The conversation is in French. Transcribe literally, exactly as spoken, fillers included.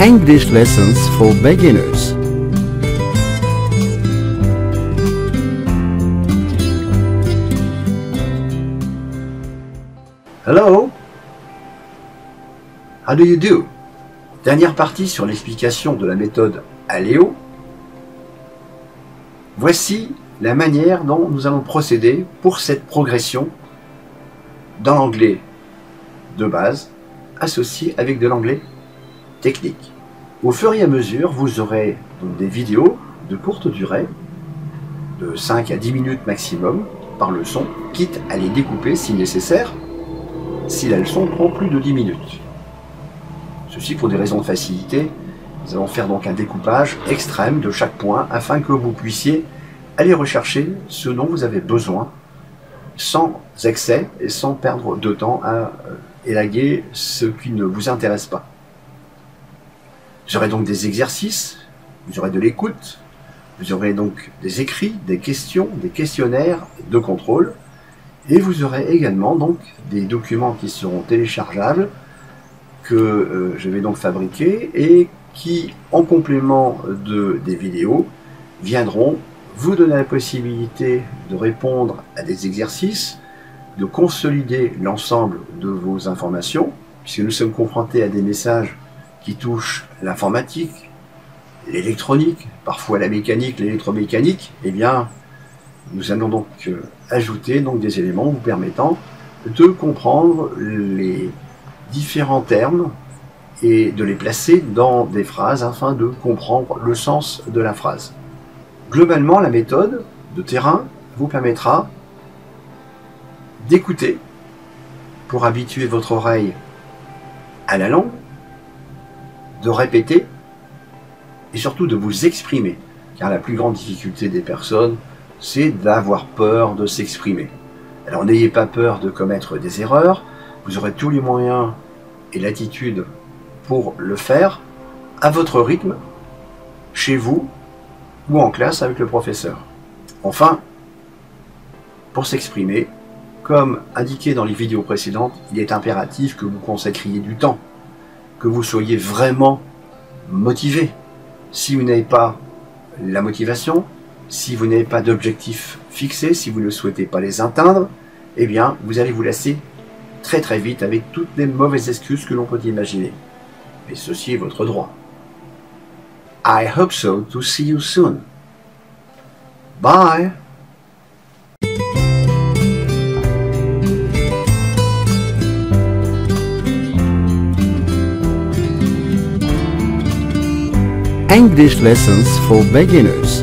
English lessons for beginners. Hello? How do you do? Dernière partie sur l'explication de la méthode Aléo. Voici la manière dont nous allons procéder pour cette progression dans l'anglais de base associé avec de l'anglais technique. Au fur et à mesure, vous aurez donc des vidéos de courte durée, de cinq à dix minutes maximum par leçon, quitte à les découper si nécessaire, si la leçon prend plus de dix minutes. Ceci pour des raisons de facilité. Nous allons faire donc un découpage extrême de chaque point afin que vous puissiez aller rechercher ce dont vous avez besoin sans excès et sans perdre de temps à élaguer ce qui ne vous intéresse pas. Vous aurez donc des exercices, vous aurez de l'écoute, vous aurez donc des écrits, des questions, des questionnaires de contrôle, et vous aurez également donc des documents qui seront téléchargeables que euh, je vais donc fabriquer et qui, en complément de, des vidéos, viendront vous donner la possibilité de répondre à des exercices, de consolider l'ensemble de vos informations, puisque nous sommes confrontés à des messages qui touchent l'informatique, l'électronique, parfois la mécanique, l'électromécanique. Eh bien, nous allons donc euh, ajouter donc des éléments vous permettant de comprendre les différents termes et de les placer dans des phrases afin de comprendre le sens de la phrase. Globalement, la méthode de terrain vous permettra d'écouter pour habituer votre oreille à la langue, de répéter et surtout de vous exprimer, car la plus grande difficulté des personnes, c'est d'avoir peur de s'exprimer. Alors n'ayez pas peur de commettre des erreurs, vous aurez tous les moyens et l'attitude pour le faire à votre rythme, chez vous ou en classe avec le professeur. Enfin, pour s'exprimer, comme indiqué dans les vidéos précédentes, il est impératif que vous consacriez du temps, que vous soyez vraiment motivé. Si vous n'avez pas la motivation, si vous n'avez pas d'objectifs fixés, si vous ne souhaitez pas les atteindre, eh bien, vous allez vous lasser très très vite avec toutes les mauvaises excuses que l'on peut imaginer. Mais ceci est votre droit. I hope so to see you soon. Bye! English lessons for beginners.